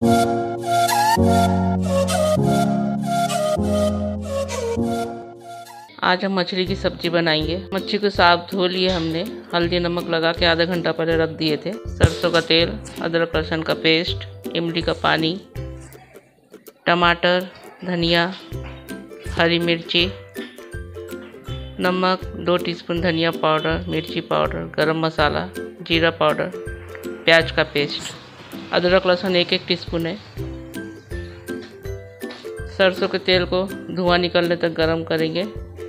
आज हम मछली की सब्जी बनाएंगे। मच्छी को साफ धो लिए हमने, हल्दी नमक लगा के आधा घंटा पहले रख दिए थे। सरसों का तेल, अदरक लहसुन का पेस्ट, इमली का पानी, टमाटर, धनिया, हरी मिर्ची, नमक 2 टीस्पून, धनिया पाउडर, मिर्ची पाउडर, गरम मसाला, जीरा पाउडर, प्याज का पेस्ट, अदरक लहसुन 1-1 टीस्पून है। सरसों के तेल को धुआं निकलने तक गरम करेंगे।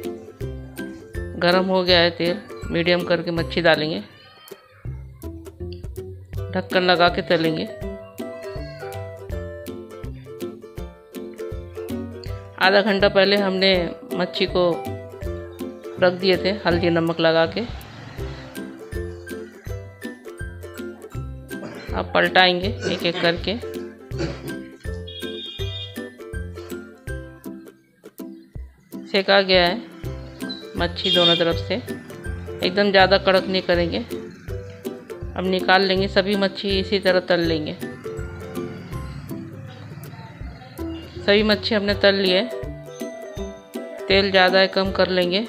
गरम हो गया है तेल, मीडियम करके मच्छी डालेंगे, ढक्कन लगा के तलेंगे। आधा घंटा पहले हमने मच्छी को रख दिए थे हल्दी नमक लगा के। अब पलटाएंगे एक एक करके। सेका गया है मच्छी दोनों तरफ से, एकदम ज़्यादा कड़क नहीं करेंगे। अब निकाल लेंगे, सभी मच्छी इसी तरह तल लेंगे। सभी मच्छी हमने तल लिए। तेल ज़्यादा है, कम कर लेंगे।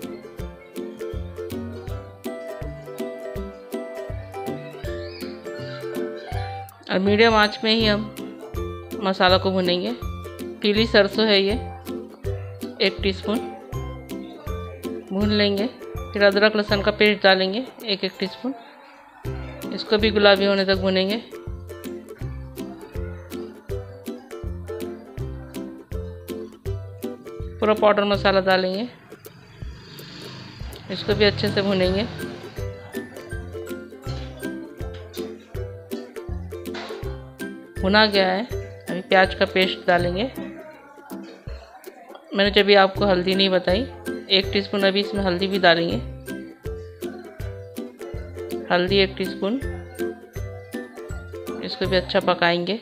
और मीडियम आंच में ही हम मसाला को भुनेंगे। पीली सरसों है ये, 1 टीस्पून भून लेंगे। फिर अदरक लहसुन का पेस्ट डालेंगे 1-1 टीस्पून। इसको भी गुलाबी होने तक भुनेंगे। पूरा पाउडर मसाला डालेंगे, इसको भी अच्छे से भुनेंगे। भुना गया है। अभी प्याज का पेस्ट डालेंगे। मैंने जब भी आपको हल्दी नहीं बताई, 1 टीस्पून अभी इसमें हल्दी भी डालेंगे। हल्दी 1 टीस्पून। इसको भी अच्छा पकाएंगे।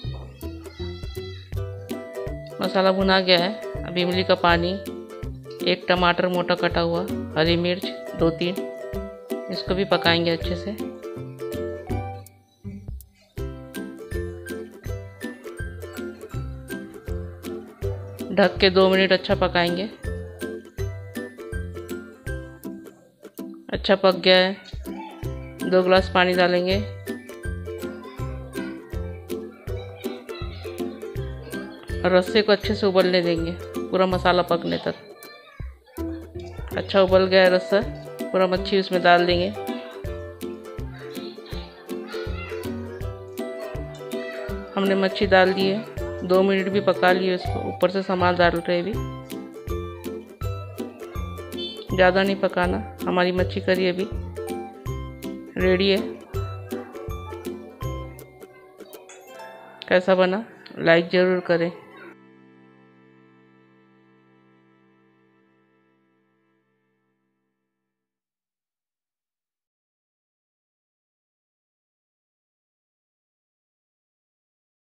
मसाला भुना गया है। अब इमली का पानी, 1 टमाटर मोटा कटा हुआ, हरी मिर्च 2-3, इसको भी पकाएंगे अच्छे से। ढक के 2 मिनट अच्छा पकाएंगे। अच्छा पक गया है। 2 गिलास पानी डालेंगे। और रस्से को अच्छे से उबलने देंगे पूरा मसाला पकने तक। अच्छा उबल गया है रस्सा, पूरा मच्छी उसमें डाल देंगे। हमने मच्छी डाल दी है, 2 मिनट भी पका लिए उसको। ऊपर से सामान डाल रहे भी, ज़्यादा नहीं पकाना। हमारी मच्छी करी अभी रेडी है। कैसा बना लाइक ज़रूर करें।